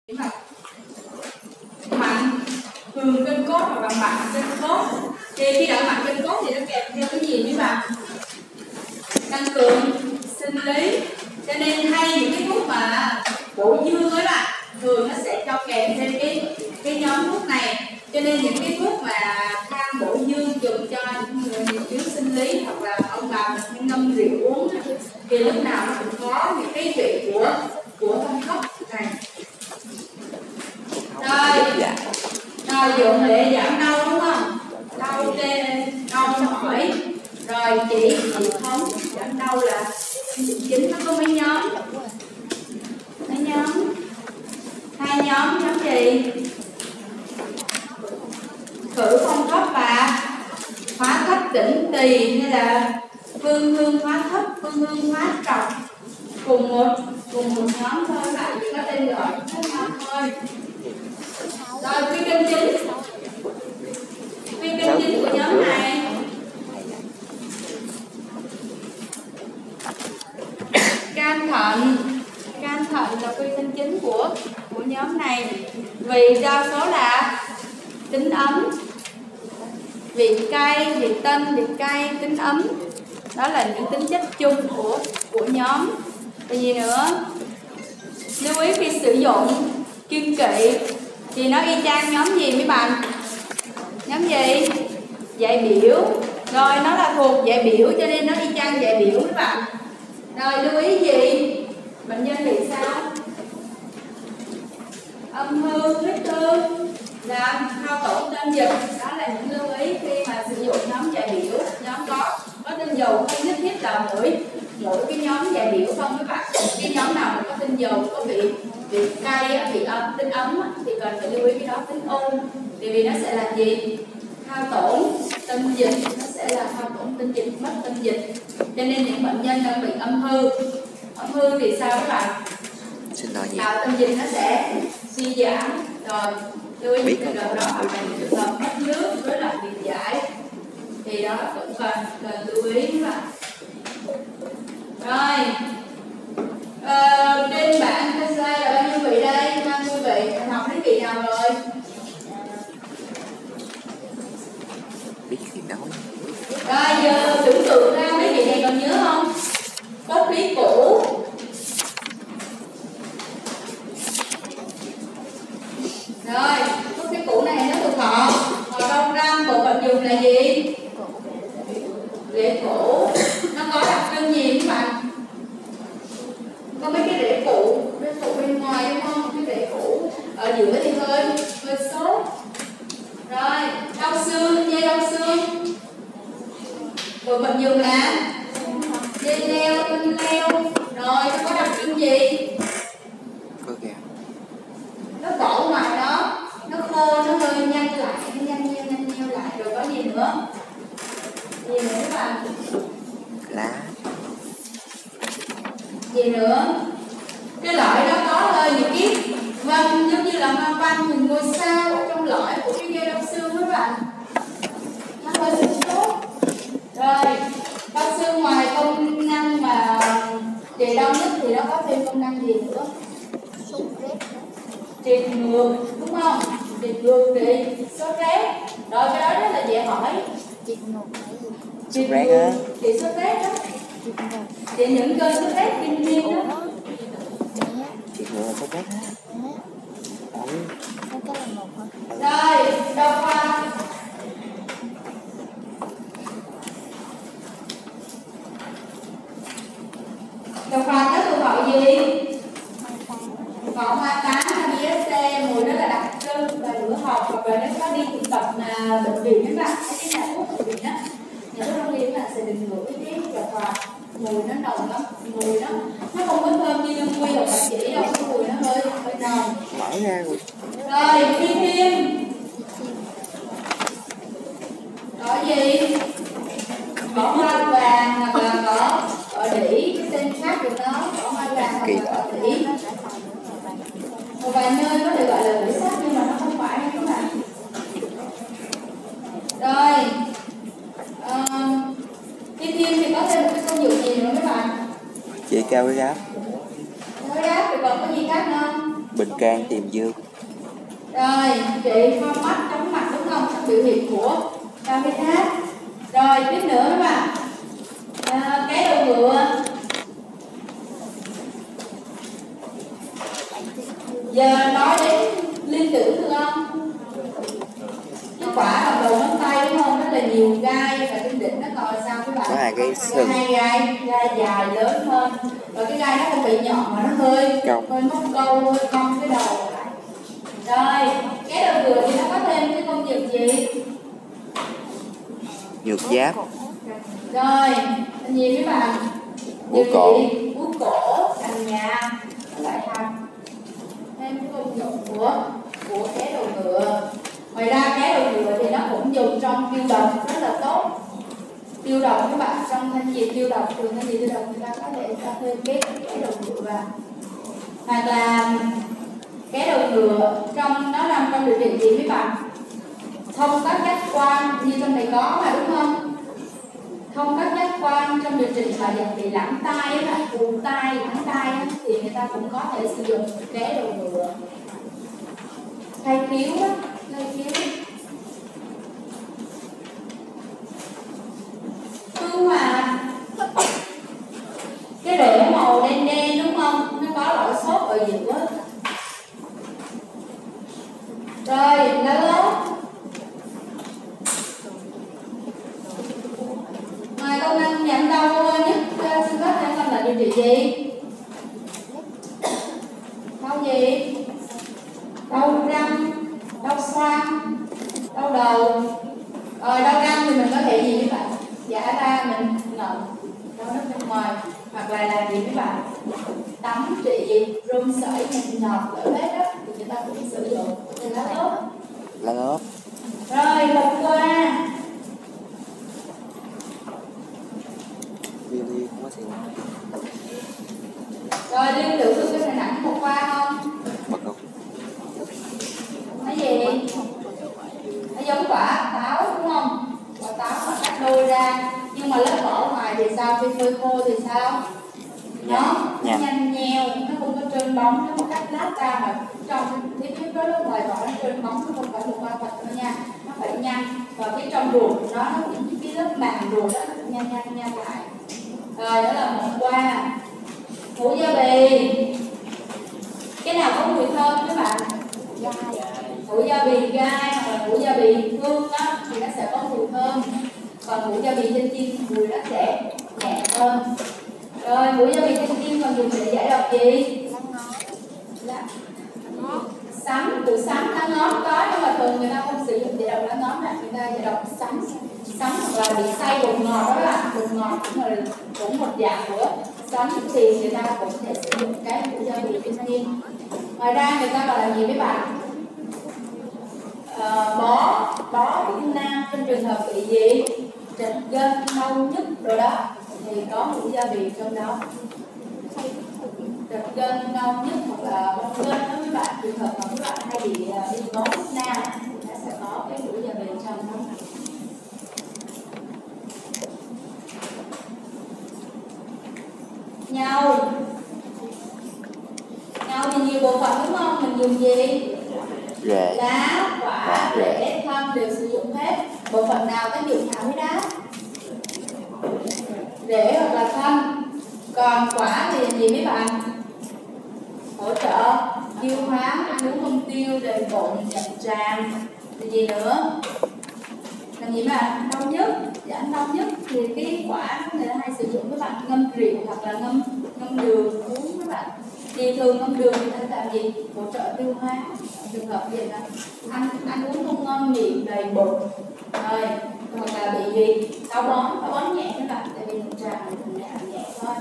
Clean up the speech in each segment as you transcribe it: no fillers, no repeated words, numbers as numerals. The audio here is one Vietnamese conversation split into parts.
mặt mạnh thường kênh cốt hoặc là mạnh kênh cốt. Thì khi đợi mạnh kênh cốt thì nó kèm theo cái gì mấy bạn? Tăng cường sinh lý. Cho nên hay những cái thuốc mà bổ dương ấy bạn, thường nó sẽ cho kèm thêm cái nhóm thuốc này. Cho nên những cái thuốc mà thang bổ dương dùng cho những người bị thiếu sinh lý hoặc là ông bà mình hay ngâm rượu uống thì lúc nào nó cũng có những cái vị của thông hấp này. Rồi dùng để giảm đau đúng không? Đau tê, đau mỏi. Rồi chị thống giảm đau là chính nó có mấy nhóm? Hai nhóm gì? Khử phong thấp và hóa thấp tĩnh tỳ, hay là phương hương hóa thấp, phương hương hóa trọng, cùng một nhóm thôi bạn, chỉ có tên gọi các nhóm thôi. Rồi quy kinh chính của nhóm này can thận là quy kinh chính của nhóm này, vì đa số là tính ấm, vị cay, vị tân, vị cay, tính ấm. Đó là những tính chất chung của nhóm. Và gì nữa? Lưu ý khi sử dụng kiêng kỵ thì nó y chang nhóm gì mấy bạn? Nhóm gì? Dạy biểu. Rồi nó là thuộc dạy biểu cho nên nó y chang dạy biểu mấy bạn. Rồi lưu ý gì? Bệnh nhân bị sao? Âm hư, huyết tương, làm hao tổn tinh dịch. Đó là những lưu ý khi mà sử dụng nhóm dạy biểu. Nhóm có tinh dầu, không nhất thiết là mỗi cái nhóm dạy biểu không các bạn. Cái nhóm nào mà có tinh dầu, có vị cay, vị âm, tính ấm thì cần phải lưu ý cái đó, tính ôn. Vì nó sẽ làm gì? Hao tổn tinh dịch, nó sẽ là hao tổn tinh dịch, mất tinh dịch. Cho nên những bệnh nhân đang bị âm hư thì sao các bạn? Tạo tinh dịch nó sẽ suy giảm. Rồi lưu ý những trường hợp đó, hoặc là những trường hợp mất nước với lại điện giải thì đó cũng cần lưu ý các bạn. Rồi trên bảng cái slide là bao nhiêu vị đây? 50 vị. Mình học đến vị nào rồi? Biết gì nói. Rồi giờ tưởng tượng ra mấy vị này còn nhớ không? Cốt khí cũ, rồi cốt khí cũ này nó thuộc họ đông răng. Bộ phận dùng là gì? Rễ cũ. Nó có đặc trưng gì các bạn? Có mấy cái rễ cũ bên ngoài đúng không? Cái rễ cũ ở giữa thì hơi xốp. Rồi đau xương, dây đau xương. Bộ phận dùng là dây leo, tinh leo. Rồi nó có đặc trưng gì? Có kìa. Nó vỏ ngoài đó, nó khô, nó hơi nhanh lại, nó nhanh nheo lại. Rồi có gì nữa? Gì nữa các bạn? Lá. Gì nữa? Cái lõi đó có hơi những cái vân giống như là hoa văn hình ngôi sao ở trong lõi của cái dây đau xương các bạn. Nó hơi tốt. Rồi đau xương ngoài công năng mà để đau nhất thì nó có thêm công năng gì nữa? Triệt ngược đúng không? Triệt ngược thì sốt rét. Rồi cái đó rất là dễ hỏi. Triệt ngược thì sốt rét đó. Thì những cơn sốt rét kinh niên đó. Triệt ngược sốt rét đó. Rồi đau khoa. Đau khoa nó thuộc họ gì? Họ hoa tán, BSC, mùi đó là đặc trưng và bữa học hoặc là nếu có đi thực tập là bệnh viện các bạn, cái nhà thuốc bệnh viện đó, nhà thuốc đông y các bạn sẽ định ngửi cái độc hoa, mùi nó nồng lắm, mùi nó không có thơm như lương quy hoặc bác sĩ đâu, cái mùi nó hơi nồng. Mở ra rồi. Rồi phi thêm. Có gì? Có hoa vàng hoặc là có ở đỉ, cái tên khác của nó có hoa vàng hoặc là ở đỉ. Một vài nơi có thể gọi là lưỡi sắc nhưng mà nó không phải các bạn. Rồi tiếp theo thì có thêm một cái công dụng gì nữa các bạn? Chị cao với gáp. Với gáp thì còn có gì khác không? Bình can tìm dương. Rồi, chị ho mắt, chóng mặt đúng không? Các biểu hiện của cao huyết áp. Rồi, tiếp nữa các bạn. Cái đầu ngựa. Giờ nói đến liên tưởng được không? Cái quả bằng đầu ngón tay đúng không? Rất là nhiều gai và trên đỉnh nó còn là sao các bạn? Có hai cái sừng. Hai gai dài lớn hơn. Và cái gai nó không bị nhọn mà nó hơi móc câu, hơi cong cái đầu. Rồi, cái đầu ngựa thì nó có thêm cái công dụng gì? Nhược giáp. Rồi, anh gì các bạn? Búa cổ. Búa cổ, cành nhà, lại thành thêm cái công dụng của cái đầu ngựa. Ngoài ra cái đầu ngựa thì nó cũng dùng trong tiêu độc rất là tốt. Tiêu độc các bạn, trong thanh nhiệt tiêu độc, thường thanh nhiệt tiêu độc người ta có thể cho thêm cái đầu ngựa vào. Hoặc là cái đầu ngựa trong nó nằm trong điều trị gì các bạn? Thông các giác quan như trong này có mà đúng không? Thông các giác quan trong điều trị mà dạng bị lãng tai á, ù tai, lãng tai á, thì người ta cũng có thể sử dụng cái đầu ngựa. Thay khiếu á, thay khiếu. Hương Hòa, cái rễ màu đen đen đúng không? Nó có lõi xốp ở giữa. Rồi, lá lốt. Ngoài công năng giảm đau nhất xương khớp hay không là điều trị gì? Đau gì? Đau răng, đau xoang, đau đầu. Rồi đau răng thì mình có thể gì các bạn? Giả ra mình ngậm đau nước bên ngoài, hoặc là làm gì các bạn? Tắm trị run sởi nhọt ở hết đó thì người ta cũng sử dụng lá lốt. Lá lốt. Rồi một qua. Đi không có gì. Rồi liên tưởng được cái hình ảnh một qua không? Bật không? Cái gì? Nó giống quả táo đúng không? Quả táo mà cắt đôi ra, nhưng mà lớp vỏ ngoài thì sao? Khi phơi khô thì sao? Nó nhanh nheo, nó không có trơn bóng, nó không cắt lát ra mà trong cái đó lớp ngoài vỏ nó trơn bóng, nó không phải một qua vật nữa nha, nó phải nhanh. Và cái trong ruột của nó cái lớp màng ruột đó nhanh lại. Rồi đó là một qua. Hũ gia bì. Cái nào có mùi thơm các bạn? Hũ gia bì gai hoặc là hũ gia bì hương á thì nó sẽ có mùi thơm. Còn hũ gia bì trên tim mùi nó sẽ nhẹ hơn. Rồi hũ gia bì trên tim còn dùng để giải độc gì? Sắn, củ sắn, lá ngón có, nhưng mà thường người ta không sử dụng giải độc lá ngón này, người ta giải độc sắn hoặc là bị say bột ngọt đó là bột ngọt cũng một dạng của sắn thì người ta cũng sẽ sử dụng cái hũ gia bì trên tim. Ngoài ra người ta còn làm gì mấy bạn? Bó Việt Nam trong trường hợp bị gì? Trật gân, đau nhức rồi đó thì có hũ gia bì trong đó. Trật gân, đau nhức hoặc là bong gân đó mấy bạn, trường hợp mà các bạn hay bị bó Việt Nam thì nó sẽ có cái hũ gia bì trong đó. Nhau thì nhiều bộ phận đúng không? Mình dùng gì? Rễ. Lá, quả, rễ, thân đều sử dụng hết. Bộ phận nào tác dụng hạ huyết áp? Rễ hoặc là thân. Còn quả thì gì mấy bạn? Hỗ trợ tiêu hóa, ăn uống không tiêu, đầy bụng, nhập tràng. Thì gì nữa? Làm gì bạn? Đau nhức, giảm đau nhức thì cái quả người ta hay sử dụng các bạn ngâm rượu hoặc là ngâm đường uống các bạn. Thì thường ngâm đường thì ta làm gì? Hỗ trợ tiêu hóa. Trường hợp gì là ăn uống không ngon miệng, đầy bụng. Rồi, hoặc là bị gì? Táo bón nhẹ các bạn, tại vì nhập tràng mình nhẹ thôi.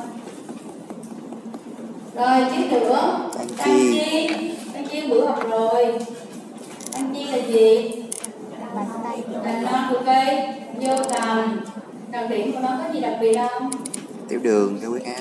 Rồi tiếp nữa, Tăng chi bữa học rồi. Tăng chi là gì? Cành non của cây, vô tầm. Đặc điểm của nó có gì đặc biệt không? Tiểu đường, cái huyết áp.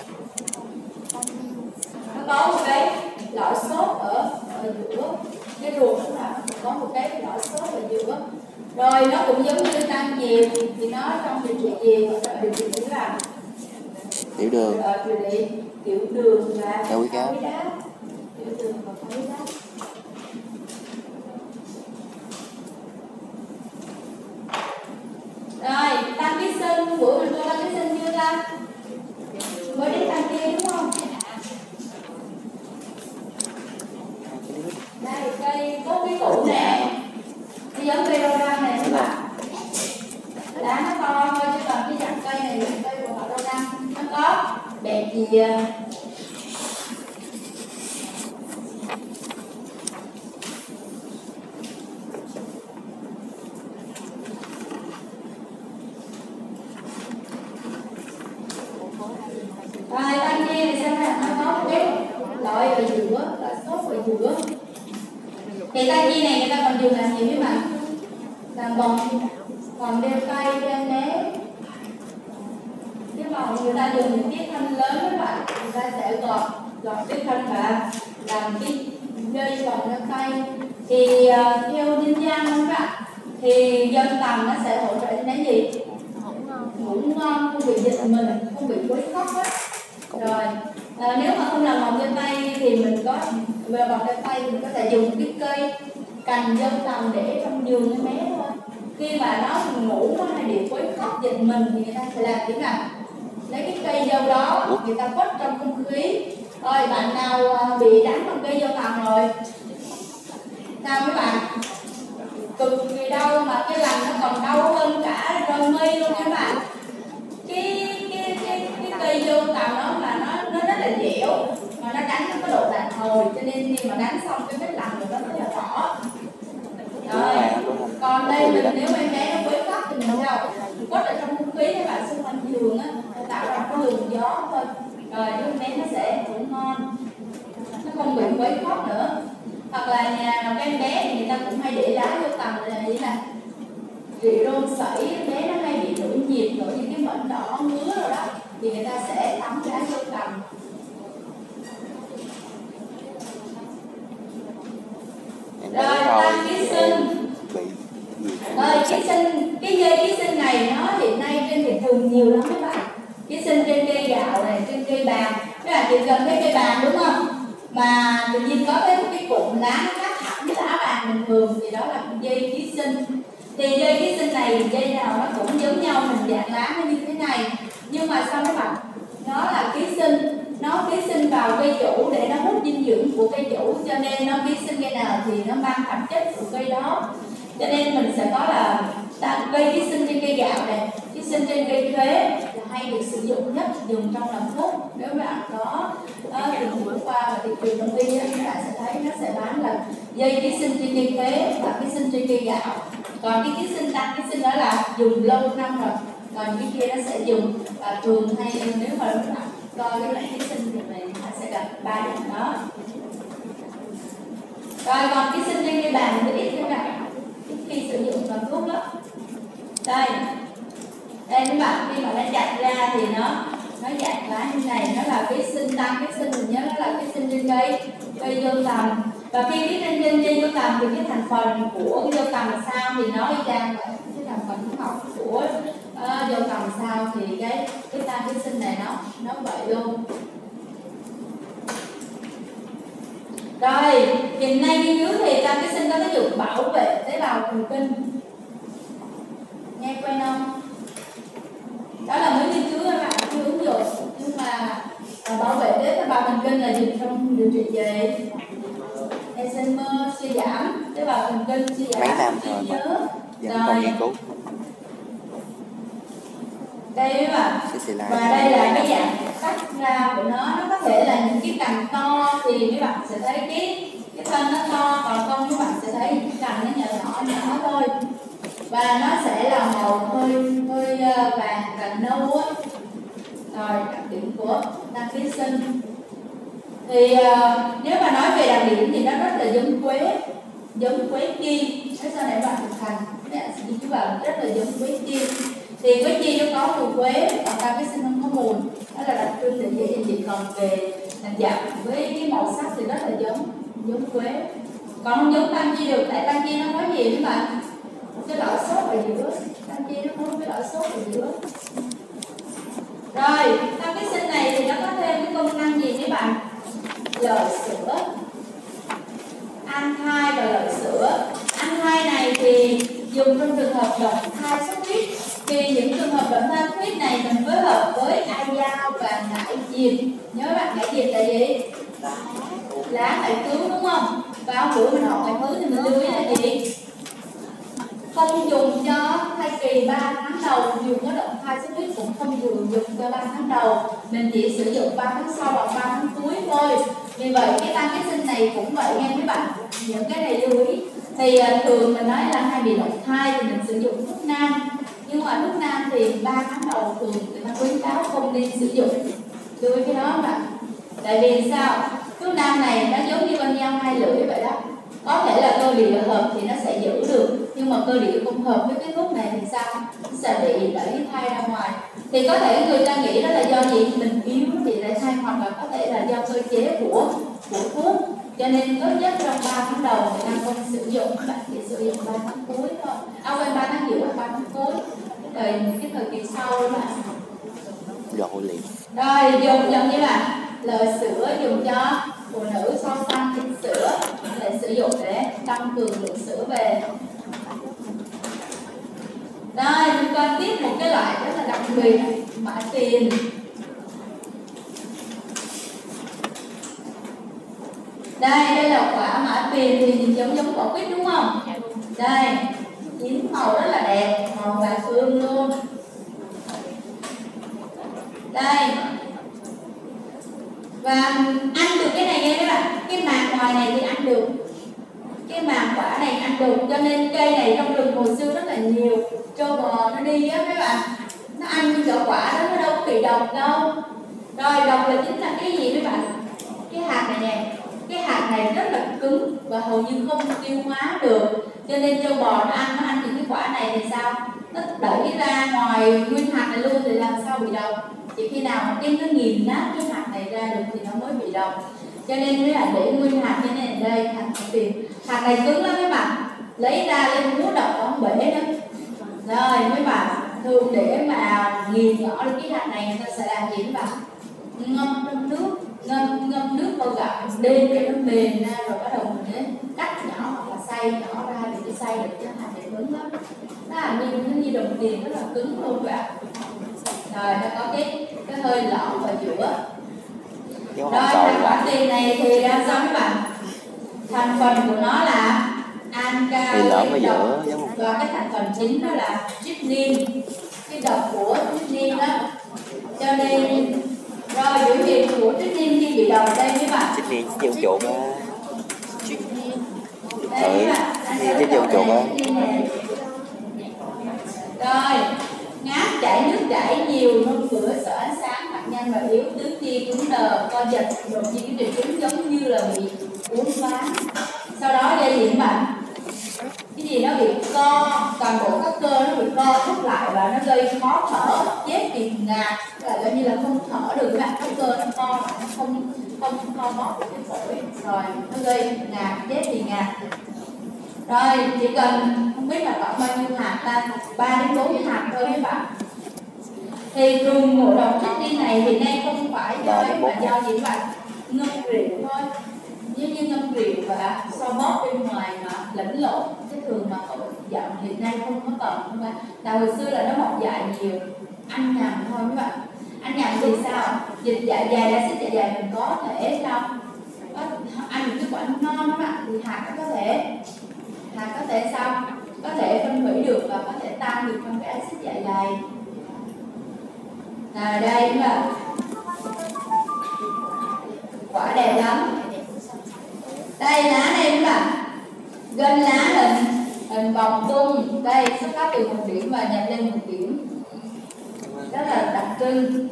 Nó có một cái lõi xốp ở giữa cái ruột đó là có một cái lõi xốp ở giữa. Rồi nó cũng giống như tăng diệt thì nó trong điều trị gì? Điều trị như tiểu đường. Điều trị tiểu đường và cao huyết áp. Biểu tượng và phối đó. Rồi, tăng ký sinh, bữa mình coi tăng ký sinh chưa ta? Mới đến tăng kia đúng không? Đây, cây có cái củ nè. Nó giống cây rau răm này các bạn. Lá nó to thôi chứ còn cái dạng cây này là cây của họ rau răm. Nó có bẹ chìa. Rồi, tăng kia thì xem là nó có một cái loại ở giữa, loại xốp ở giữa. Thì tăng kia này người ta còn dùng làm gì mấy bạn? Làm bông, còn đeo tay, đeo né. Cái bông người ta dùng những cái thanh lớn các bạn, người ta sẽ gọt cái thanh và làm cái dây vòng đeo tay. Thì theo dân gian các bạn, thì dân tầm nó sẽ hỗ trợ đến gì? Ngủ ngon, không bị giật mình, không bị quấy khóc hết. Rồi, nếu mà không làm vòng đeo tay thì mình có về vòng đeo tay thì mình có thể dùng cái cây cành dâu tằm để trong giường cho bé thôi. Khi mà nó ngủ nó hay bị quấy khóc giật mình thì người ta sẽ làm thế nào? Lấy cái cây dâu đó người ta quất trong không khí. Rồi bạn nào bị đánh bằng cây dâu tằm rồi? Sao mấy bạn? Cực kỳ đau mà cái lằn nó còn đau hơn cả roi mây luôn các bạn. Cái cây dâu tằm đó là nó rất là dẻo mà nó đánh nó có độ đàn hồi, cho nên khi mà đánh xong cái vết lằn của nó rất là rõ. Rồi, còn đây mình nếu em bé nó quấy khóc thì mình đâu quất ở trong không khí các bạn xung quanh giường á, tạo ra cái luồng gió thôi. Rồi đứa bé nó sẽ ngủ ngon, nó không bị quấy khóc nữa. Hoặc là nhà nào cái em bé thì người ta cũng hay để lá dâu tằm là như này, rỉ rôn sẩy, bé nó hay bị nổi nhiệt, nổi những cái mẩn đỏ ngứa rồi đó, thì người ta sẽ tắm lá dâu tằm. Rồi tăng ký sinh. Rồi ký sinh, cái dây ký sinh này nó hiện nay trên thị trường nhiều lắm các bạn. Ký sinh trên cây gạo này, trên cây bàn. Các bạn chỉ cần thấy cây bàn đúng không? Mà tự nhiên có cái cụm lá nó khác hẳn với lá bàn bình thường thì đó là dây ký sinh. Thì dây ký sinh này, dây nào nó cũng giống nhau, hình dạng lá nó như thế này. Nhưng mà sao các bạn? Nó là ký sinh, nó ký sinh vào cây chủ để nó hút dinh dưỡng của cây chủ, cho nên nó ký sinh cây nào thì nó mang phẩm chất của cây đó. Cho nên mình sẽ có là cây ký sinh trên cây gạo này, ký sinh trên cây khế là hay được sử dụng nhất, dùng trong làm thuốc. Nếu bạn có tìm hiểu qua và thị trường công ty các bạn sẽ thấy nó sẽ bán là dây ký sinh trên cây khế và ký sinh trên cây gạo. Còn cái ký sinh tăng ký sinh đó là dùng lâu năm rồi, còn cái kia nó sẽ dùng thường hay nếu mà bạn coi cái loại ký sinh thì mình sẽ gặp 3 điểm đó. Rồi còn ký sinh trên cây bàn thì ít các bạn, khi sử dụng làm thuốc đó. Đây các bạn, khi mà nó chặt ra thì nó chặt lá như này, nó là ký sinh tăng ký sinh, mình nhớ nó là ký sinh trên cây dâu tằm. Và khi ký sinh trên cây dâu tằm thì cái thành phần của cái dâu tằm là sao thì nó y chang vậy. Cái thành phần hóa học của dâu tằm sao thì cái tăng ký sinh này nó vậy luôn. Rồi, hiện nay nghiên cứu thì tăng ký sinh có tác dụng bảo vệ tế bào thần kinh. Nghe quen không? Đó là mới nghiên cứu các bạn chưa ứng dụng, nhưng mà bảo vệ tế bào thần kinh là dùng trong điều trị về Alzheimer, suy giảm tế bào thần kinh, suy giảm trí nhớ. Rồi. Đây các bạn, và đây là cái dạng cắt ra của nó có thể là những cái cành to thì mấy bạn sẽ thấy cái thân nó to, còn không các bạn sẽ thấy những cái cành nó nhỏ thôi, và nó sẽ là màu hơi vàng vàng nâu á. Rồi đặc điểm của tăng ký sinh thì nếu mà nói về đặc điểm thì nó rất là giống quế kim. Thế sau này bạn thực hành thì các bạn rất là giống quế kim. Thì quế chi nó có mùi quế, còn tăng ký sinh không có mùi, đó là đặc trưng để dễ chỉ còn về hình dạng với cái màu sắc thì rất là giống quế, còn không giống tăng chi được, tại tăng chi nó có gì các bạn? Cái lõi xốp ở giữa, tăng chi nó có cái lõi xốp ở giữa. Rồi tăng ký sinh này thì nó có thêm cái công năng gì các bạn? Lợi sữa. anthai và lợi sữa. Anthai này thì dùng trong trường hợp động thai xuất huyết. Thì những trường hợp động thai xuất huyết này mình phối hợp với ai dao và ngải diệp. Nhớ bạn, ngải diệp là gì? Lá ngải cứu đúng không? Và hôm bữa mình học ngải cứu thì mình lưu ý là gì? Không dùng cho thai kỳ 3 tháng đầu, dùng có động thai xuất huyết cũng không dùng cho 3 tháng đầu. Mình chỉ sử dụng 3 tháng sau hoặc 3 tháng cuối thôi. Vì vậy cái tăng cái sinh này cũng vậy nha mấy bạn. Những cái này lưu ý. Thì thường mình nói là hay bị động thai thì mình sử dụng thuốc nam. Nhưng mà thuốc nam thì 3 tháng đầu thường người ta khuyến cáo không nên sử dụng. Lưu ý cái đó các bạn. Tại vì sao? Thuốc nam này nó giống như con dao hai lưỡi vậy đó. Có thể là cơ địa hợp thì nó sẽ giữ được, nhưng mà cơ địa không hợp với cái thuốc này thì sao? Nó sẽ bị đẩy thai ra ngoài. Thì có thể người ta nghĩ đó là do gì? Mình yếu thì đẩy thai, hoặc là có thể là do cơ chế của thuốc. Cho nên tốt nhất trong 3 tháng đầu người ta không sử dụng, các bạn chỉ sử dụng 3 tháng cuối thôi. Quên 3 tháng giữa và 3 tháng cuối. Cái thời kỳ sau đó bạn. Rồi liền. Rồi dùng giống như là lợi sữa dùng cho phụ nữ sau sang kinh sữa, để sử dụng để tăng cường lượng sữa về. Đây, chúng ta tiếp một cái loại rất là đặc biệt, mã tiền. Đây là quả mã tiền thì nhìn giống quả quýt đúng không? Đây, chín màu rất là đẹp, màu vàng ươm luôn. Đây. Và ăn được cái này nha các bạn. Cái màng ngoài này thì ăn được, cái màng quả này ăn được. Cho nên cây này trong rừng hồi xưa rất là nhiều trâu bò nó đi á các bạn, nó ăn những quả quả đó, nó đâu có bị độc đâu. Rồi độc là chính là cái gì các bạn? Cái hạt này nè. Cái hạt này rất là cứng và hầu như không tiêu hóa được. Cho nên trâu bò nó ăn những cái quả này thì sao? Nó đẩy ra ngoài nguyên hạt này luôn thì làm sao bị độc? Chỉ khi nào mà nó nghiền nát cái hạt này ra được thì nó mới bị độc. Cho nên mới là để nguyên hạt như này đây, hạt tiền. Hạt này cứng lắm các bạn, lấy ra lên múa độc không bể đó. Rồi mấy bạn thường để mà nghiền nhỏ được cái hạt này, người ta sẽ làm gì các bạn? Ngâm trong nước, ngâm nước vào gạo đêm cho nó mềm ra, rồi bắt đầu mình cắt nhỏ hoặc là xay nhỏ ra để cái xay được cái hạt này cứng lắm. Nó là như đồng tiền rất là cứng luôn các bạn. Rồi nó có cái hơi lõm ở giữa. Rồi hạt quả tiền này thì ra sao các bạn? Thành phần của nó là alkaloid độc, và cái thành phần chính đó là trypsin, cái độc của trypsin đó. Cho nên rồi biểu hiện của trypsin khi bị độc đây các bạn. Trypsin chịu chuột á. Đây các bạn, cái chịu chuột á. Rồi ngáp, chảy nước chảy nhiều, nôn mửa, sợ ánh sáng, mặt nhanh và yếu, tứ chi cứng đờ, co giật, đột nhiên cái triệu chứng giống như là bị uốn ván. Sau đó đây gì các bạn? Cái gì nó bị co, toàn bộ các cơ nó bị co thúc lại và nó gây khó thở, chết vì ngạt, là coi như là không thở được các bạn. Các cơ nó co lại, nó không co bóp được cái phổi, rồi nó gây ngạt, chết vì ngạt. Rồi chỉ cần không biết là khoảng bao nhiêu hạt ta, 3 đến 4 hạt thôi các bạn. Thì gừng ngộ độc trypsin này hiện nay không phải do mà do gì các bạn? Ngâm rượu thôi. Giống như ngâm rượu và so bóp bên ngoài mà lẫn lộn, cái thường mà cậu dạo hiện nay không có còn các bạn. Tại hồi xưa là nó mọc dại nhiều, ăn nhầm thôi các bạn. Ăn nhầm thì sao? Dịch dạ dày, axit dạ dày mình có thể sao? Ăn những cái quả ngon các bạn thì hạt có thể sao? Có thể phân hủy được và có thể tan được trong cái axit dạ dày. Đây các bạn, quả đẹp lắm. Đây lá này các bạn, gân lá hình vòng tung, đây xuất phát từ 1 điểm và nhập lên 1 điểm, rất là đặc trưng.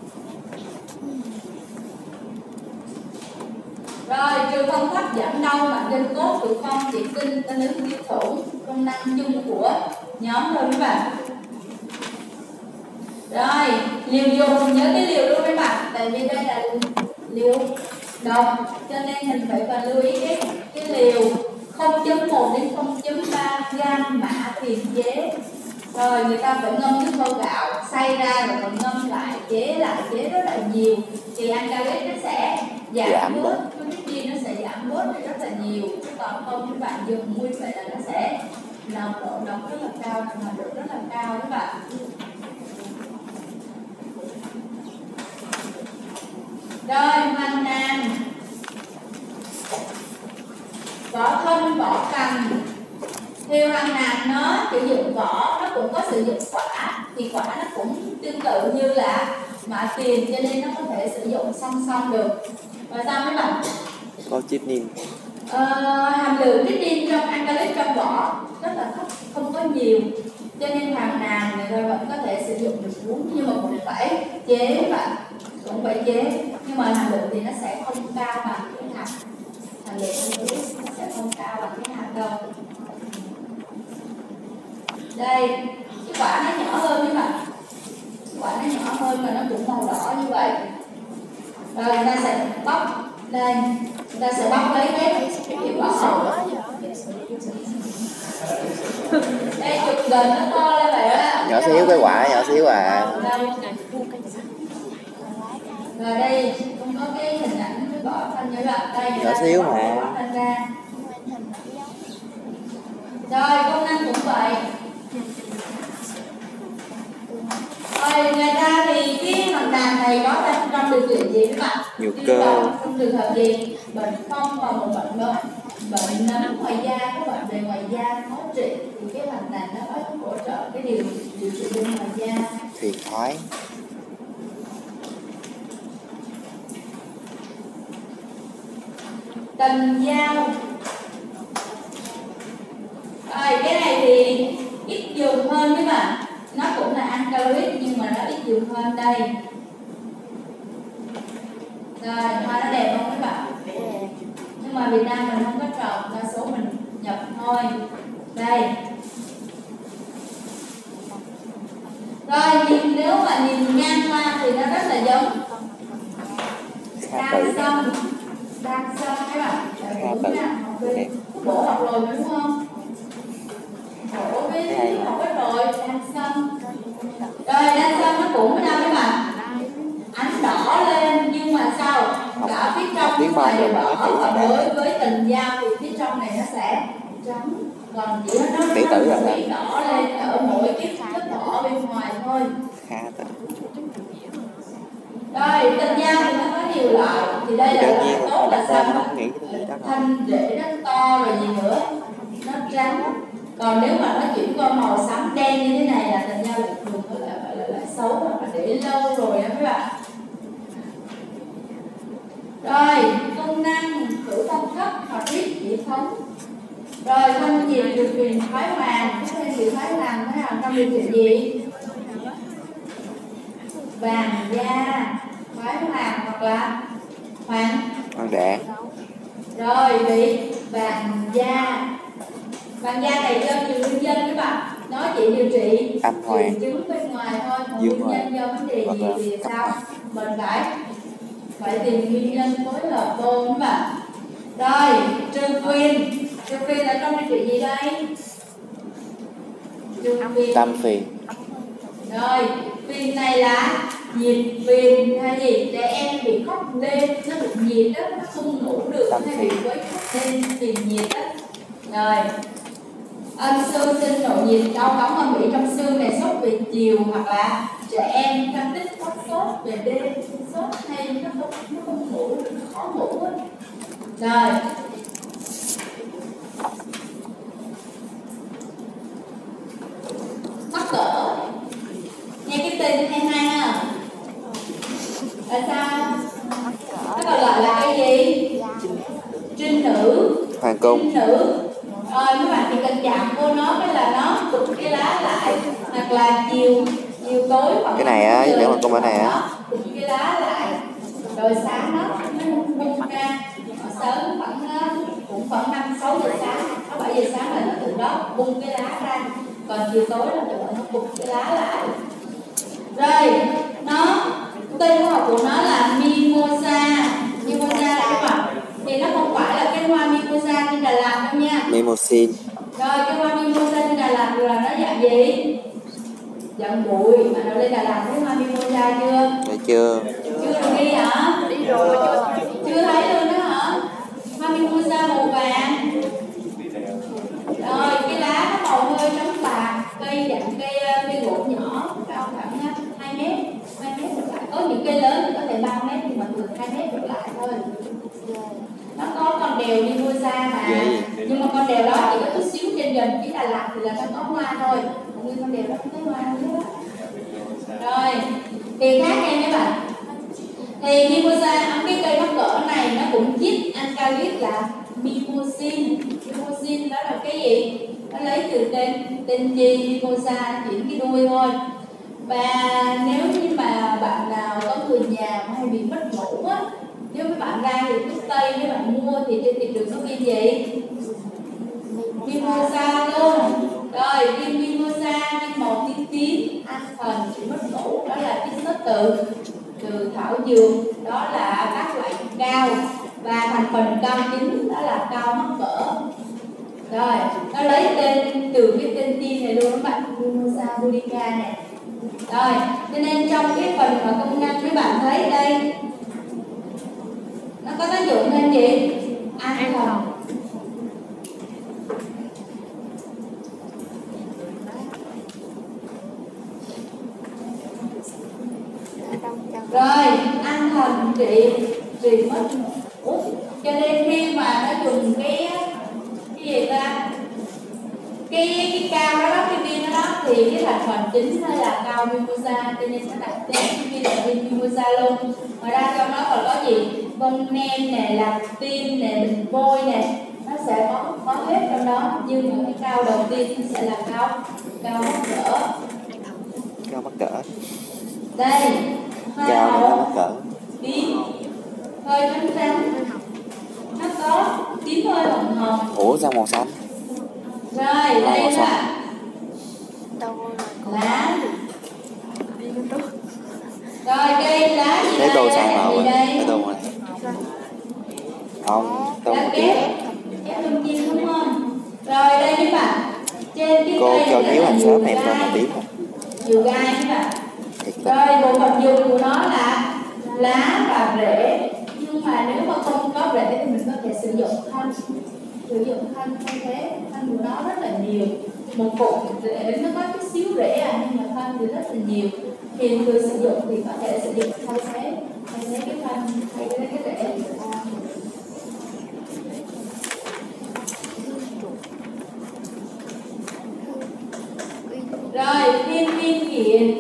Rồi trừ phong thấp giảm đau mạnh gân cốt, tụ phong trị tinh, tăng ứng tiêu thụ, công năng chung của nhóm thôi các bạn. Rồi liều dùng, nhớ cái liều luôn các bạn, tại vì đây là liều độc cho nên mình phải cần lưu ý cái liều 0.1 đến 0.3 gam mã tiền chế. Rồi người ta phải ngâm nước vo gạo, xay ra rồi còn ngâm lại, chế rất là nhiều thì alkaloid nó sẽ giảm bớt, trypsin nó sẽ giảm bớt rất là nhiều. còn không các bạn dùng nguyên vậy là nó sẽ nồng độ độc rất là cao, nồng độ rất là cao các bạn. Rồi hoàng nàn, vỏ thân vỏ cành. Thì hoàng nàn nó sử dụng vỏ, nó cũng có sử dụng quả, thì quả nó cũng tương tự như là mạ tiền, cho nên nó có thể sử dụng song song được. Và sao mấy bạn? Có chitin. Hàm lượng chitin trong alkaloid trong vỏ rất là thấp, không có nhiều, cho nên hoàng nàn người ta vẫn có thể sử dụng được uống, nhưng mà cũng phải chế bạn, cũng phải chế, nhưng mà hàm lượng thì nó sẽ không cao bằng cái hạt, hàm lượng alkaloid nó sẽ không cao bằng cái hạt đâu. Đây, cái quả nó nhỏ hơn các bạn, quả nó nhỏ hơn mà nó cũng màu đỏ như vậy. Rồi người ta sẽ bóc đây, người ta sẽ bóc lấy cái vỏ. Đây chụp gần nó to lên vậy đó. Nhỏ xíu cái quả, nhỏ xíu à. Rồi đây không có cái hình ảnh cái vỏ thân như vậy. Đây Nhỏ xíu mà. Rồi công năng cũng vậy. Rồi người ta thì cái hoàng nàn này có trong điều kiện gì các bạn? Nhiều cơ. Trong trường hợp gì? Bệnh phong và một bệnh nấm ngoài da, các bạn về ngoài da khó trị thì cái hoàng nàn nó có hỗ trợ cái điều trị bên ngoài da. Phiền thoái. Tần dao. Rồi cái này thì ít dùng hơn các bạn, nó cũng là alkaloid nhưng mà nó ít dùng hơn đây. Rồi hoa nó đẹp không các bạn? Nhưng mà Việt Nam mình không có trồng, đa số mình nhập thôi. Đây. Rồi nếu mà nhìn ngang hoa thì nó rất là giống đan sâm. Đan sâm các bạn. Đúng nè. Bổ học rồi mà đúng không? Bổ với học hết rồi, đan sâm. Rồi đan sâm nó cũng ở đâu các bạn? Ánh đỏ lên nhưng mà sao? Cả phía trong phía ngoài đều đỏ, còn với tình dao thì phía trong này nó sẽ trắng, còn chỉ nó bị đỏ lên ở mỗi cái vỏ bên ngoài thôi. Rồi tình dao thì nó có nhiều loại, thì đây là loại tốt là sao? Thanh rễ nó to rồi gì nữa, nó trắng. Còn nếu mà nó chuyển qua màu xám đen như thế này là tình dao lại thường là xấu, hoặc là để lâu rồi đó các bạn. Rồi công năng khử phong thấp hoặc riết dị phóng. Rồi phân diệt được truyền thoái hoàng, cái phân diệt thoái hoàng nó làm trong điều kiện gì? Vàng da, thoái hoàng hoặc là hoàng đạn. Rồi bị vàng da. Vàng da này do nhiều nguyên nhân các bạn, nó chỉ điều trị triệu chứng bên ngoài thôi, còn nguyên nhân do vấn đề gì thì sao? Mình phải tìm nguyên nhân phối hợp vô các bạn. Rồi trừ phiền ở trong điều trị gì đây? Trừ phiền. Tâm phiền. Rồi phiền này là nhiệt phiền hay gì? Trẻ em bị khóc lên, nó bị nhiệt đó, nó không ngủ được hay bị quấy khóc lên phiền nhiệt đó. Rồi âm xương sinh nộ nhiệt, đau cóng âm ỉ trong xương này, sốt về chiều, hoặc là trẻ em phân tích có sốt về đêm, sốt hay nó không ngủ, khó ngủ á. Rồi mắc cỡ, nghe cái tên hay ha, là sao? Nó còn gọi là cái gì? Trinh nữ. Hoàng cung. Trinh nữ. Rồi các bạn chỉ cần chạm vô nó cái là nó cụp cái lá lại, hoặc là chiều tối, hoặc cái này á, để mà con bên này á, cụp cái lá lại, rồi sáng nó bung ra. Sớm cũng khoảng 5-6 giờ sáng, 6-7 giờ sáng là nó từ đó bung cái lá ra, còn chiều tối là tụi nó cụp cái lá lại. Rồi nó tên khoa học của nó là mimosa. Mimosa là các bạn, thì nó không phải là cái hoa mimosa trên Đà Lạt đâu nha. Mimosin. Rồi cái hoa mimosa trên Đà Lạt là nó dạng gì? Dạng bụi. Bạn nào lên Đà Lạt thấy hoa mimosa chưa? Dạ chưa. Chưa được đi hả? Đi rồi chưa thấy luôn đó hả? Hoa mimosa màu vàng. gần phía Đà Lạt thì là nó có hoa thôi, nguyên con đèo đó không thấy hoa nữa. Rồi thì khác nha các bạn. Thì mimosa, cái cây mắc cỡ này nó cũng chích alkalit là mimosin. Mimosin đó là cái gì? Nó lấy từ tên chi mimosa, chuyển cái đuôi thôi. Và nếu như mà bạn nào có người nhà mà hay bị mất ngủ á, nếu các bạn ra thì thuốc tây các bạn mua thì trên thị trường có ghi gì? Mimosa luôn. Rồi viên mimosa viên màu tím tím, an thần chỉ mất ngủ, đó là chiết xuất từ thảo dược, đó là các loại cao và thành phần cao chính, đó là cao mắc cỡ. Rồi nó lấy tên từ cái tên tin này luôn các bạn, mimosa pudica này. Rồi cho nên trong cái phần mà công năng các bạn thấy đây nó có tác dụng thêm gì? An thần. Rồi an thần trị mất ngủ. Cho nên khi mà nó dùng cái gì ta, cái cao đó, cái viên đó, thì cái thành phần chính nó là cao mimosa, cho nên nó đặt tên cái viên là viên mimosa luôn. Ngoài ra trong đó còn có gì? Bông nem nè, lactin nè, bình vôi nè, nó sẽ có hết trong đó. Nhưng mà cái cao đầu tiên nó sẽ là cao mắc cỡ. Cao mắc cỡ. Đây Cao nó mắc cỡ. tím hơi trắng trắng, nó có tím hơi hồng hồng. Ủa sao màu xanh? Rồi đây là lá. Rồi cây lá gì Lấy đây? tô sai màu rồi. Đây Lấy tô màu này. Không, tô màu tím. Kép lông chim đúng không? Rồi đây các bạn, trên cái Cô cây cho này chiếu là hành nhiều sớm em tô màu gai, tím. nhiều gai các bạn. Rồi bộ phận dùng của nó là lá và rễ, nhưng mà nếu mà không có rễ thì mình có thể sử dụng thân thay thế. Thân của nó rất là nhiều, một cụm rễ nó có chút xíu rễ nhưng mà thân thì rất là nhiều. Thì người sử dụng thì có thể sử dụng thay thế cái thân, thay thế cái rễ. Rồi viên kiện.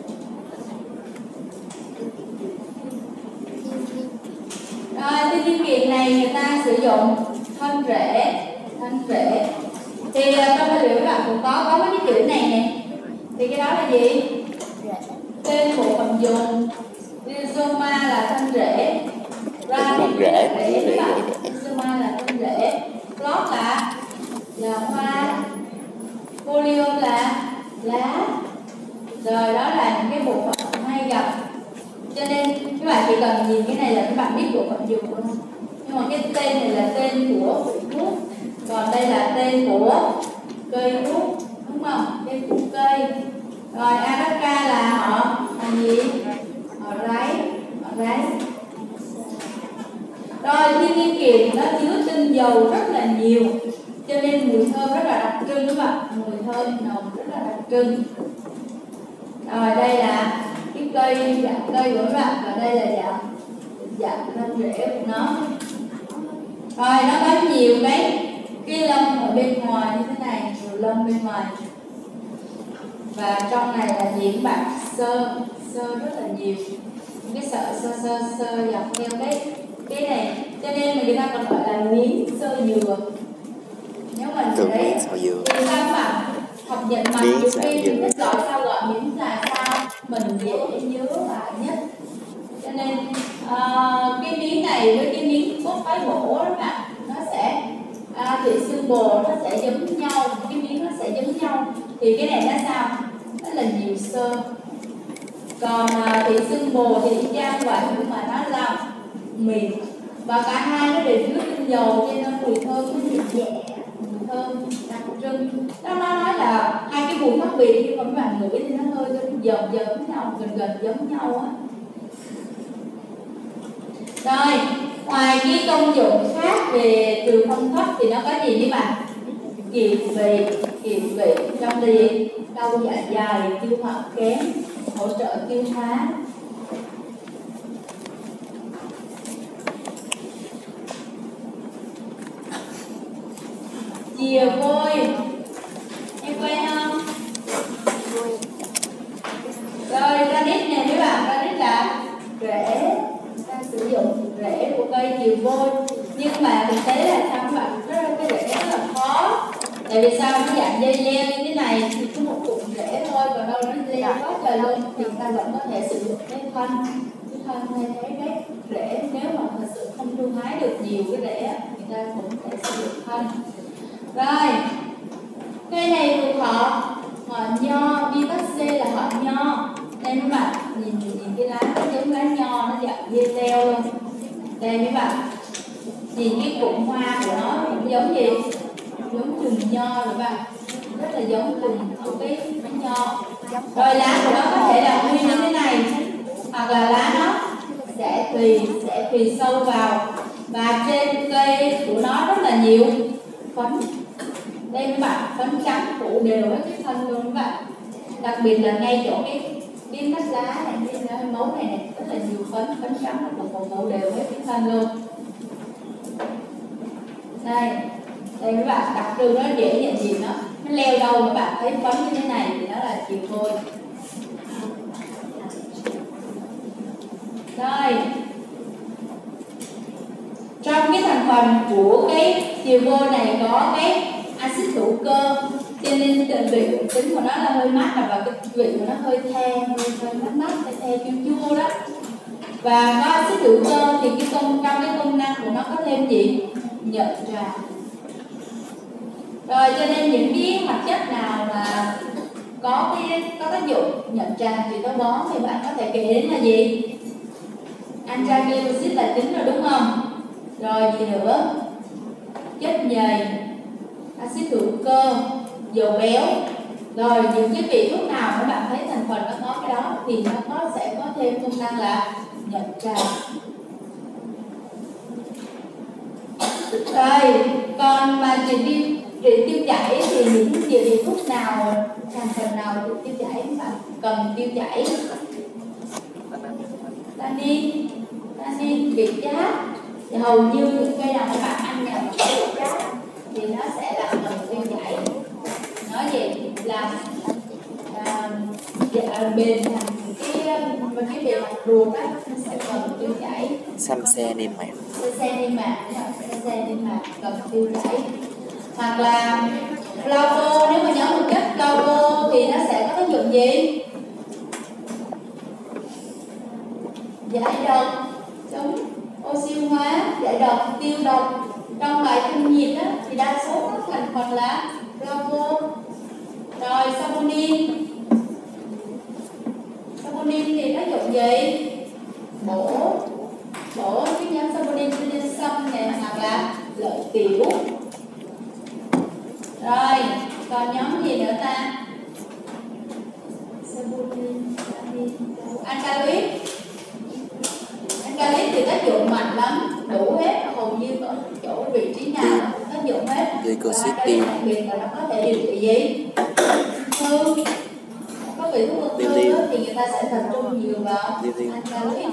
Rồi viên kiện này người ta sử dụng thân rễ. Thì trong tài liệu các bạn cũng có mấy cái chữ này nè. Thì cái đó là gì? Tên bộ phận dùng. Rhizoma là thân rễ. Thân rễ. Rhizoma là thân rễ. Plot là hoa. Folium là lá. Rồi đó là những cái bộ phận hay gặp. Cho nên các bạn chỉ cần nhìn cái này là các bạn biết bộ phận dùng của nó. Nhưng mà cái tên này là tên của thuốc, còn đây là tên của cây thuốc, đúng không? Tên của cây. Rồi Araca là họ làm gì? Họ ráy. Rồi thiên nhiên kiệt nó chứa tinh dầu rất là nhiều, cho nên mùi thơm rất là đặc trưng các bạn, mùi thơm nồng rất là đặc trưng. Rồi đây là cái cây, dạng cây của bạn, và đây là dạng thân rễ của nó. Rồi nó có nhiều cái lông ở bên ngoài như thế này, nhiều lông bên ngoài. Và trong này là gì các bạn? Xơ rất là nhiều. Cái sợi xơ dọc theo cái này, cho nên người ta còn gọi là miếng xơ dừa. Nếu mình thấy thì các bạn học nhận mặt nhiều khi mình thích gọi sao gọi miếng là sao mình dễ nhớ lại nhất. Cho nên cái miếng này với cái miếng cốt phái bổ đó bạn, nó sẽ thủy xương bồ nó sẽ giống nhau, cái miếng nó sẽ giống nhau. Thì cái này nó sao? Nó là nhiều xơ. Còn thủy xương bồ thì y chang vậy, nhưng mà nó là mịn, và cả hai nó đều chứa tinh dầu, cho nên mùi thơm nó nhẹ, mùi thơm đặc trưng. Nó nói là hai cái mùi khác biệt, nhưng mà các bạn ngửi thì nó hơi giống nhau, gần giống nhau á. Rồi ngoài cái công dụng khác về trừ phong thấp thì nó có gì với bạn? Kiềm vị trong gì? Đau dạ dày, tiêu hóa kém, hỗ trợ tiêu hóa. Chìa vôi vôi. Nhưng mà thực tế là sao các bạn, cái rễ rất là khó. Tại vì sao nó dạng dây leo như thế này thì có một cụm rễ thôi, còn đâu nó leo quá trời luôn thì ta vẫn có thể sử dụng cái thân thay thế cái rễ. Nếu mà thật sự không thu hái được nhiều cái rễ thì ta cũng thể sử dụng thân. Rồi cây này thuộc họ nho, Vivaceae là họ nho. Đây mấy bạn nhìn cái lá nó giống lá nho, nó dạng dây leo luôn. Đây mấy bạn nhìn cái cụm hoa của nó cũng giống gì, giống chùm nho rồi bạn, rất là giống chùm của cái nho. Rồi lá của nó có thể là nguyên như thế này, hoặc là lá nó sẽ tùy sâu vào, và trên cây của nó rất là nhiều phấn. Đây các bạn, phấn trắng phủ đều hết cái thân luôn các bạn. Đặc biệt là ngay chỗ cái nách lá này, cái mấu này rất là nhiều phấn trắng phủ đều hết cái thân luôn. Đây các bạn, đặc trưng nó dễ nhận diện, nó leo đâu các bạn thấy phấn như thế này thì nó là chiều vôi. Rồi trong cái thành phần của cái chiều vôi này có cái axit hữu cơ, cho nên vị tính của nó là hơi mát, và cái vị của nó hơi the, hơi mát the chua đó. Và có axit hữu cơ thì trong cái công năng của nó có thêm gì, nhận trà. Rồi cho nên những cái hoạt chất nào mà có tác dụng nhận trà thì táo bón thì bạn có thể kể đến là gì, anthraquinoxid là chính rồi đúng không? Rồi gì nữa, chất nhầy, axit hữu cơ, dầu béo. Rồi những cái vị thuốc nào các bạn thấy thành phần nó có cái đó thì nó sẽ có thêm công năng là nhận trà. Rồi còn mà trị tiêu chảy thì những vị thuốc nào, thành phần nào trị tiêu chảy các bạn cần tiêu chảy? Tannin, vị chát. Thì hầu như những cây nào các bạn ăn nhầm cái vị chát thì nó sẽ làm cần tiêu chảy. Nói gì làm bền thành cái bề mặt ruột đó, nó sẽ cần tiêu chảy. Xăm xe niêm mạc. Xe niêm mạc cần tiêu chảy. Hoặc là Flavo, nếu mà nhóm một chất Flavo thì nó sẽ có tác dụng gì? Giải độc, chống oxy hóa, giải độc, tiêu độc. Trong bài kinh nhiệt á, thì đa số các thành phần là Flavo. Rồi saponin thì tác dụng gì? Bổ cái nhóm saponin trên sâm này, hoặc là lợi tiểu. Rồi còn nhóm gì nữa ta? Alkaloid thì tác dụng mạnh lắm, đủ hết, hầu như có chỗ vị trí nào cũng tác dụng hết. Glycosid tiêu. Đặc biệt là nó có thể điều trị gì? Thương. Có vị thuốc ung thư thì người ta sẽ tập trung nhiều vào alkaloid.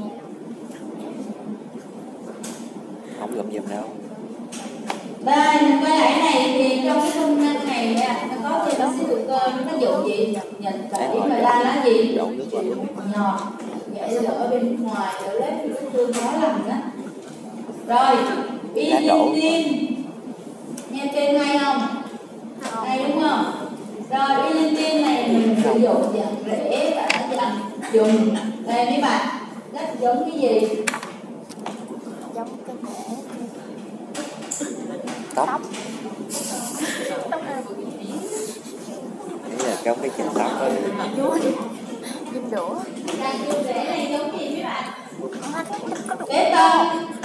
Không gồm dùm đâu. Đây, quay lại này thì trong cái công năng này nha, nó có thêm axit hữu cơ, nó tác dụng gì? Nhận tẩy mà la lá gì? Nhọt, giải lỡ bên ngoài, đỡ lết thì vết thương khó lành đó. Rồi, ilintin, nghe tên hay không? Hay đúng không? Rồi, ilintin này mình sử dụng dạng rễ và dạng dùng. Đây mấy bạn, rất giống cái gì? Giống cái rễ Tóc. Đấy là trong cái chừng tóc đó. Kim đũa. Dùng rễ này giống gì mấy bạn? Bế tông.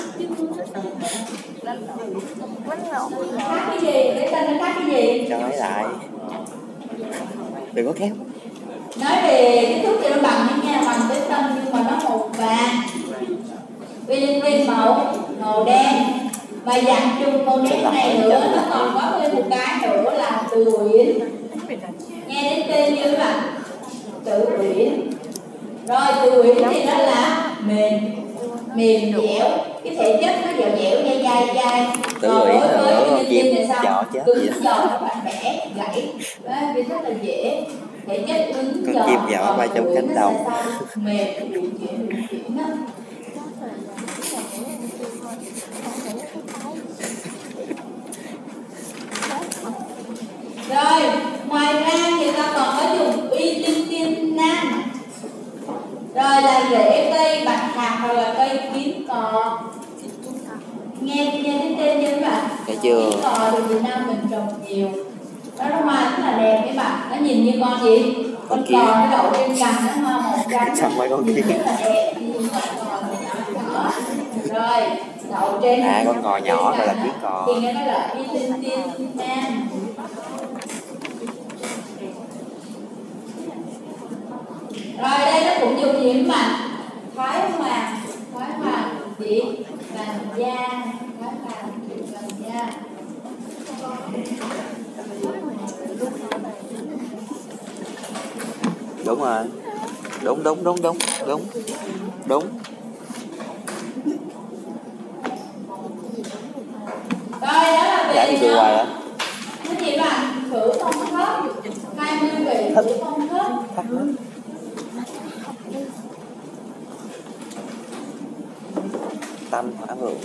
Khác cái gì? Bế tông nó khác cái gì? Cho nói lại. Đừng có kéo. Nói về cái thuốc thì nó bằng như nha, bằng bế tông nhưng mà nó màu vàng. Villiquen màu đen. Và dạng trùng màu đen này nữa, nó còn có thêm một cái nữa là từ uyển. Nghe đến tên như là tự uyển. Rồi từ uyển thì nó là mềm dẻo, cái thể chất nó dẻo dai. Tự uyển là chim giò chết cứng giò các bạn bẻ gãy, vì rất là dễ. Thể chất cứng giò, chim giỏ bay trong cánh đồng. mềm uyển chuyển đó. Rồi, ngoài ra người ta còn có dùng uy linh tiên nam. Rồi là rễ cây bạch hạc hoặc là cây kiến cò. Nghe đến tên chưa các bạn? Nghe chưa? Kiến cò thì Việt Nam mình trồng nhiều. Đó nó hoa rất là đẹp các bạn. Nó nhìn như con gì? Con cò nó đậu trên cành, nó hoa màu trắng. Xong mấy con kiến. Rất là đẹp. Nhìn con cò nhỏ. Rồi, đậu trên con cò nhỏ gọi là kiến cò. thì nghe nói là uy linh tiên nam. Rồi đây nó cũng dùng gì các bạn? Thoái hoàng gì? Vàng da, thoái hoàng vàng da. Đúng rồi. Đúng. Rồi đó là Dạ về đi từ hoài á. cái gì bạn? Khử phong khớp. 20 vị khử phong khớp. Tâm hỏa vượng.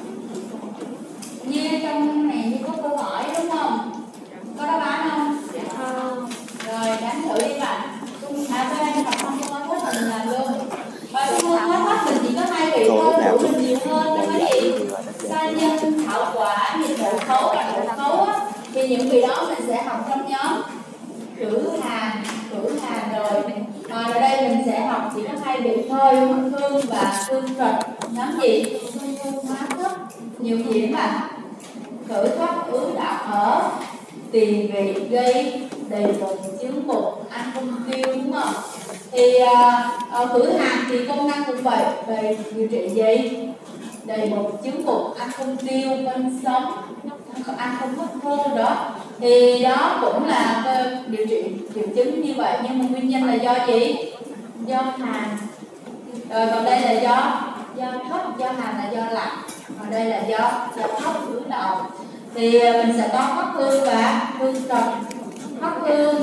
Như trong này như có câu hỏi đúng không? Có đáp án không? Dạ không. Rồi đánh thử đi bạn. À bên hoặc không có hết mình làm luôn. Và trong hết mình chỉ có 2 vị thôi, của mình nhiều hơn là cái gì? Sa nhân, thảo quả, nhiệt độ khấu và độ khấu á. Thì những vị đó mình sẽ học trong nhóm cử hàn rồi. Rồi đây mình sẽ học chỉ có 2 vị thôi, hương và hương trật. Nhóm gì? Hương hóa thấp. Nhiều gì mà khử thấp ứ đạo ở tiền vị gây đầy bụng chứng bụng ăn không tiêu đúng không? Thì khử hàn thì công năng cũng vậy, về điều trị gì? Đầy bụng chứng bụng ăn không tiêu, cân sống, ăn không hấp thu đó. Thì đó cũng là điều trị triệu chứng như vậy, nhưng mà nguyên nhân là do gì? Do hàn. Rồi còn đây là do thấp, do hàn là do lạnh. Còn đây là do thấp ứ đậu. Thì mình sẽ có hắc hương và hương trật. Hắc hương.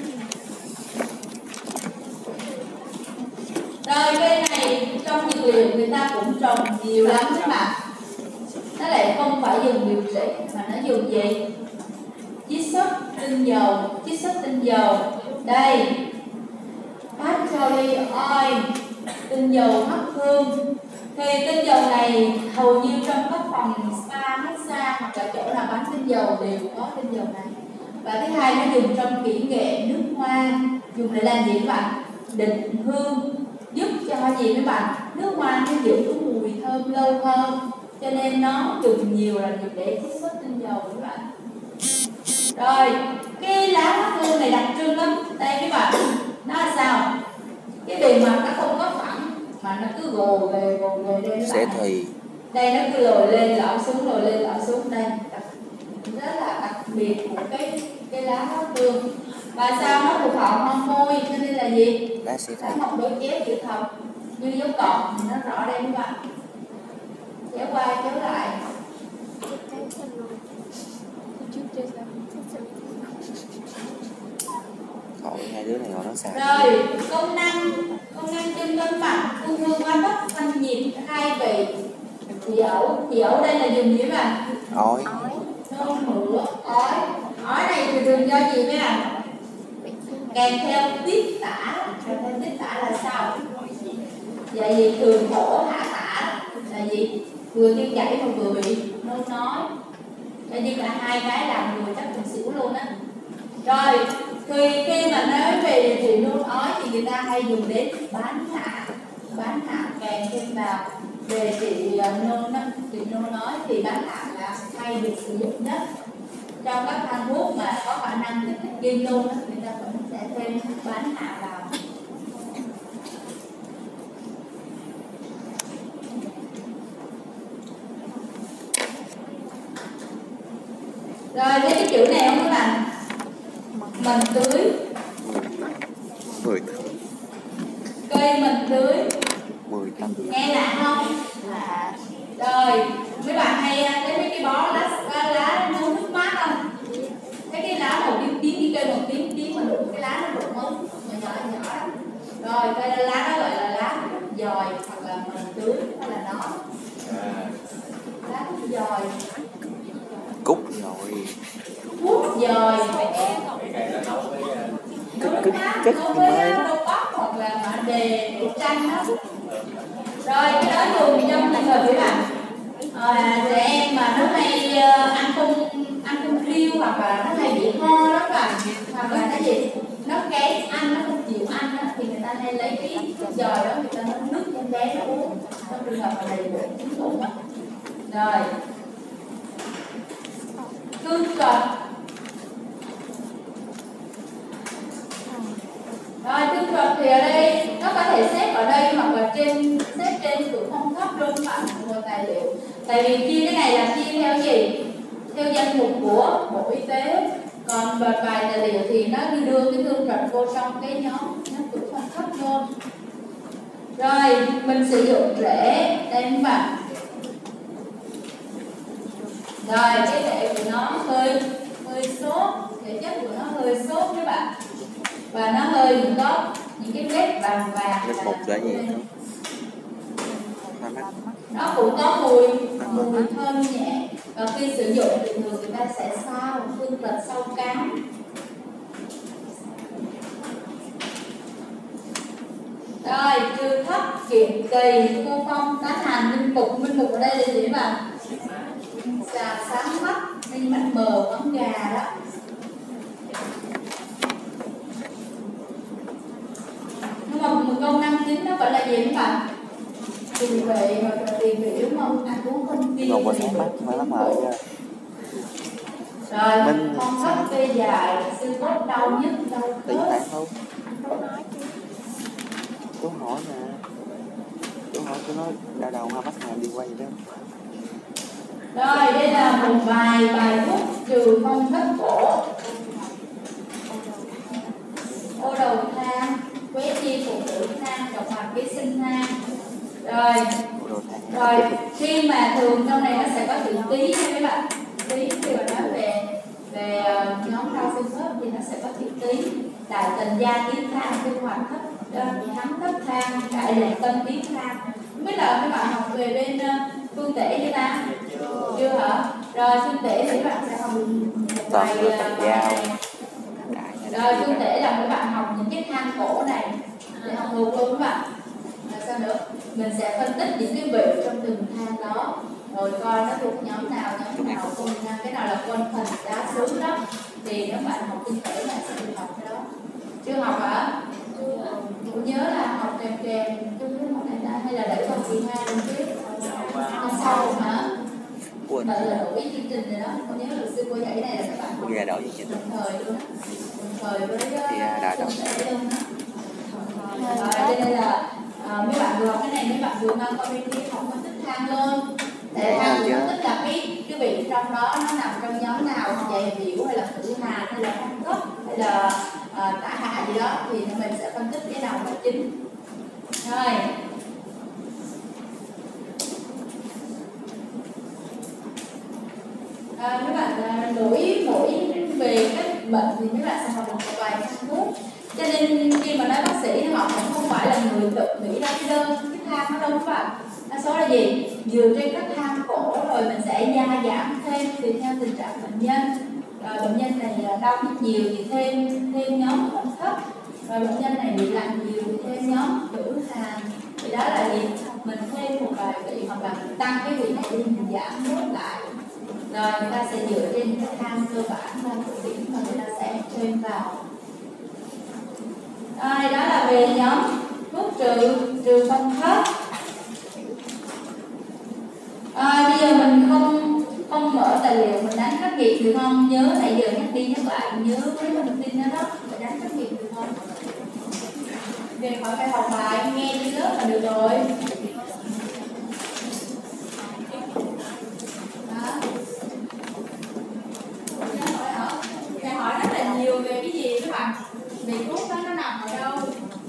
Rồi cây này trong dược liệu người ta cũng trồng nhiều lắm các bạn. Nó lại không phải dùng điều trị mà nó dùng gì? Chiết xuất tinh dầu. Đây, Patchouli oil, tinh dầu hắc hương. Thì tinh dầu này hầu như trong các phòng spa, massage hoặc là chỗ nào bán tinh dầu đều có tinh dầu này. Và thứ hai nó dùng trong kỹ nghệ nước hoa, dùng để làm gì các bạn? Định hương, giúp cho gì các bạn? Nước hoa nó giữ cái mùi thơm lâu hơn, cho nên nó dùng nhiều là dùng để chiết xuất tinh dầu các bạn. Rồi cái lá hắc hương này đặc trưng lắm. Đây các bạn, nó là sao? Cái bề mặt nó không có phẳng mà nó cứ gồ về đây Sẽ thì đây nó cứ lồi lên lõi xuống đây, rất là đặc biệt của cái lá hắc hương. Và sao nó thuộc họ hoa môi cho nên là gì? lá sẽ Nó thì một đôi chép chữ thập như dấu cộng thì nó rõ đây các bạn. Chéo qua chéo lại. Thôi hai đứa này ngồi nói sao? Rồi công năng trên cân bằng hương hương hóa thấp thanh nhiệt 2 vị. Thì ẩu đây là dùng gì bạn? Ói. Nôn mửa, ói này thì thường do gì mấy bạn? Kèm theo tiết tả là sao? Dạ gì thường thổ hạ tả là gì? Vừa tiêu chảy mà vừa bị nôn nói. Đây như cả hai cái làm người chắc mình xỉu luôn á. Rồi khi mà nói về điều trị nôn ói thì người ta hay dùng đến bán hạ kèm thêm vào về trị nôn ói thì bán hạ là hay được sử dụng nhất trong các thang thuốc mà có khả năng kích thích gây nôn, người ta vẫn sẽ thêm bán hạ vào. Rồi thấy cái chữ này không các bạn? Mình tưới. 10 Cây mình tưới. 10 tấm. Nghe lạ không? Lạ. Rồi mấy bạn hay thấy mấy cái bó lá nấu nước mát không? Cái lá màu tím cái cây màu tím mà đụng cái lá nó đụng mớn nhỏ. Rồi cây lá đó gọi là lá dòi hoặc là mình tưới, đó là nó. dời Cất đối nhưng với mà robot hoặc là mã đề tranh đó. Rồi cái đó dùng trong trường hợp các bạn trẻ em mà nó hay ăn không riêu hoặc là nó hay bị ho đó các bạn, hoặc là cái gì nó kén ăn, nó không chịu ăn đó, thì người ta hay lấy cái thuốc dời đó người ta nấu nước cho em bé nó uống trong trường hợp mà đầy đủ chính phủ. Rồi cương cật. Rồi cương cật thì ở đây nó có thể xếp ở đây hoặc là xếp trên cửa phong thấp luôn các bạn, một tài liệu. Tại vì chia cái này là chia theo gì? Theo danh mục của Bộ Y tế. Còn một vài tài liệu thì nó đưa cái cương cật vô trong cái nhóm cửa phong thấp luôn. Rồi mình sử dụng rễ đây các bạn. Rồi cái rễ của nó hơi xốp, thể chất của nó hơi xốp các bạn, và nó hơi có những cái vết vàng vàng. Vết bột là gì? Nó cũng có mùi thơm nhẹ, và khi sử dụng thì thường người ta sẽ sao phương vật sau cám. Rồi trừ thấp kiệm kỳ khu phong tán hành minh mục ở đây là gì các bạn? Xà sáng mắt, minh mắt mờ con gà đó. Nhưng mà một câu 59 nó gọi là gì các bạn? Tiền vệ hoặc là tiền vị đúng không? Ăn uống không tiên. Một quả sáng mắt mà lắm rồi. Rồi con thấp tê dài, xương cốt đau nhức, đau Tí khớp. phải không? Chú hỏi nè. Chú hỏi chú nói đau đầu hoa mắt hàng đi quay vậy đó. Rồi đây là một vài bài thuốc trừ phong thấp cổ. Ô đầu than, quế chi phụ nữ than, độc mạch ký sinh than. Rồi khi mà thường trong này nó sẽ có chữ tí nha các bạn. Tí khi mà nói về nhóm đau xương khớp thì nó sẽ có chữ tí. Đại tần gia tiến than, sinh hoạt thấp thắng thấp than, đại lượng tân tiến than. Không biết là các bạn học về bên phương tể chưa ta? Chưa hả? Rồi phương tể thì các bạn sẽ học một vài rồi phương tể là các bạn học những cái than cổ này để học thuộc luôn các bạn. Rồi sao nữa? Mình sẽ phân tích những cái vị trong từng than đó, rồi coi nó thuộc nhóm nào, cái nào là quân phần đá xứ đó, thì nếu bạn học phương tể bạn sẽ được học cái đó. Chưa học hả? Cũng nhớ là học kèm trong cái môn này đã, hay là để vào kỳ 2 lần trước hôm sau hả? Bạn là đổi chương trình này đó, con nhớ là sư cô dạy này là các bạn học Gà đổi chương trình đồng thời luôn á, đồng thời với đã đổi luôn á. Cho nên là mấy bạn vừa học cái này, mấy bạn vừa mang qua bên kia học phân tích than luôn. Để than phân tích là cái vị trong đó nó nằm trong nhóm nào, dày biểu hay là cử hàn hay là phong thấp hay là tả hạ gì đó, thì mình sẽ phân tích cái nào là chính. Rồi các bạn mỗi về các bệnh thì các bạn sẽ học một vài thang thuốc, cho nên khi mà nói bác sĩ họ cũng không phải là người tự nghĩ ra cái đơn cái thang đó đâu các bạn. Đa số là gì? Dựa trên các thang cổ rồi mình sẽ gia giảm thêm tùy theo tình trạng bệnh nhân. Rồi bệnh nhân này đau nhức nhiều thì thêm nhóm phong thấp, rồi bệnh nhân này bị lạnh nhiều thì thêm nhóm cử hàn. Thì đó là gì? Mình thêm một vài vị hoặc là mình tăng cái vị này đi, mình giảm bớt lại. Rồi người ta sẽ dựa trên cái thang cơ bản là của điểm mà người ta sẽ thêm vào. Rồi đó là về nhóm thuốc trừ phong thấp. Bây giờ mình không mở tài liệu, mình đánh trắc nghiệm được không? Nhớ nãy giờ nhắc đi nhắc lại, nhớ với thông tin đó đó, mình đánh trắc nghiệm được không? Về khỏi phải học bài, nghe đi lớp là được rồi. Hỏi rất là nhiều về cái gì các bạn, về thuốc đó nó nằm ở đâu.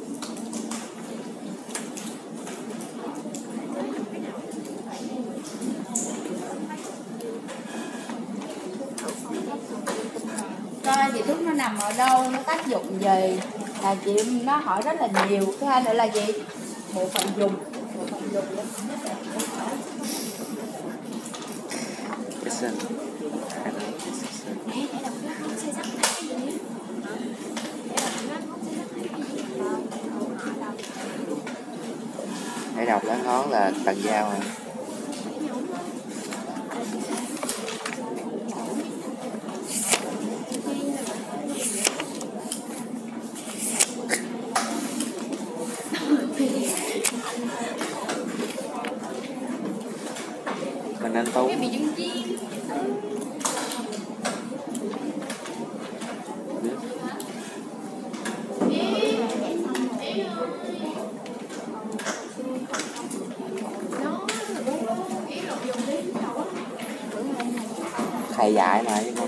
Coi thì thuốc nó nằm ở đâu, nó tác dụng gì, là chị nó hỏi rất là nhiều. Thứ hai nữa là gì? Bộ phận dùng Phải đọc lá ngón là tần dao à. Mình nên Tú. Cái bị trứng chiên. Thầy dạy mà chứ